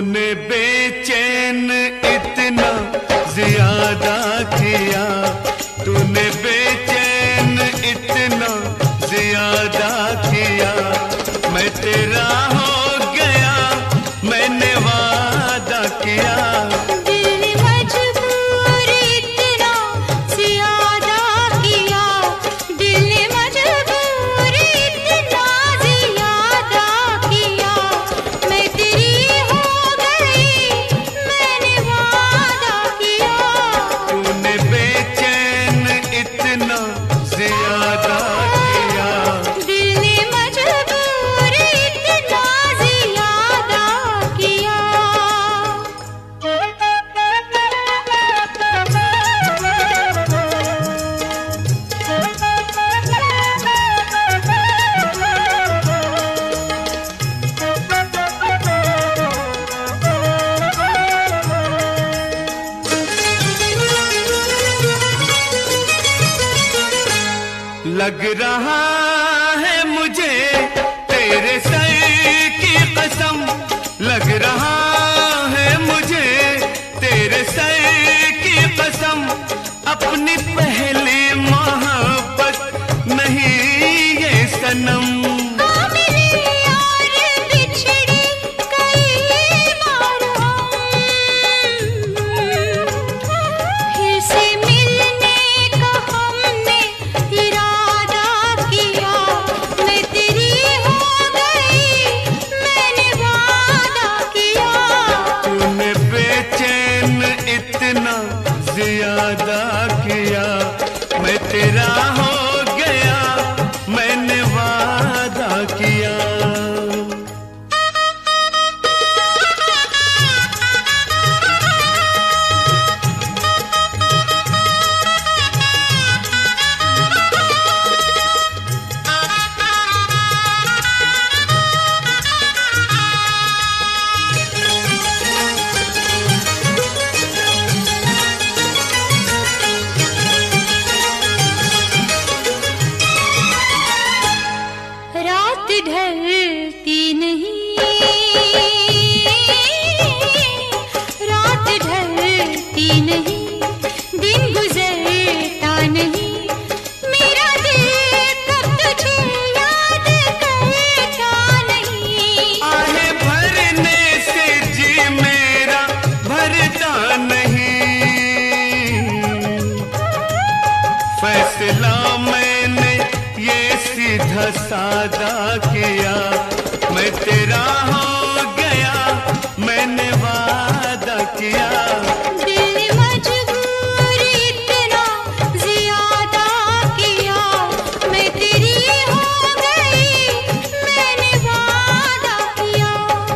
तूने बेचैन इतना ज्यादा किया, तूने बेचैन इतना ज्यादा किया। मैं तेरा हो गया, मैंने वादा किया। लग रहा है मुझे तेरे सर की कसम, लग रहा है मुझे तेरे सर की कसम। अपनी पहली मोहब्बत नहीं ये सनम। ज्यादा किया, मैं तेरा हो गया, मैंने वादा किया। ढलती नहीं, रात ढलती नहीं, दिन गुजरता नहीं, मेरा दिल कब तुझे याद करता नहीं। आहें भरने से जी मेरा भरता नहीं, फैसला मैंने ये सीधा सादा किया। मैं तेरा हो गया, मैंने वादा किया। दिल मजबूर इतना ज्यादा किया, मैं तेरी हो गई, मैंने वादा किया।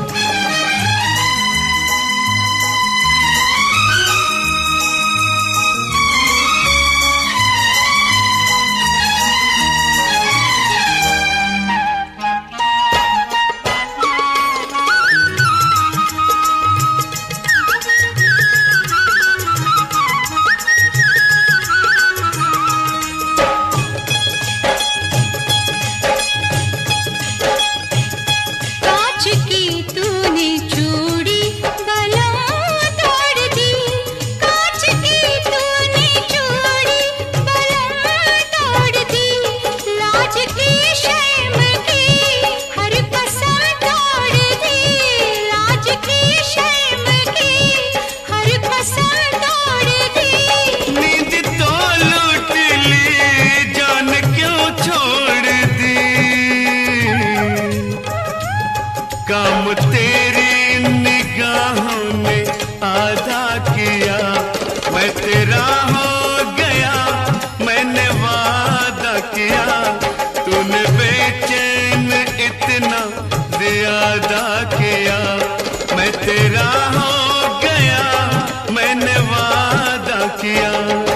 काम तेरी निगाहों ने आधा किया, मैं तेरा हो गया, मैंने वादा किया। तूने बेचैन इतना ज्यादा किया, मैं तेरा हो गया, मैंने वादा किया।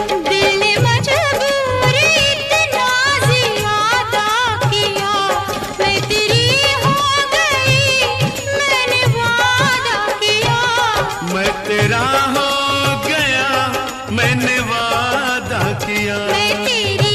मैं तेरा हो गया, मैंने वादा किया।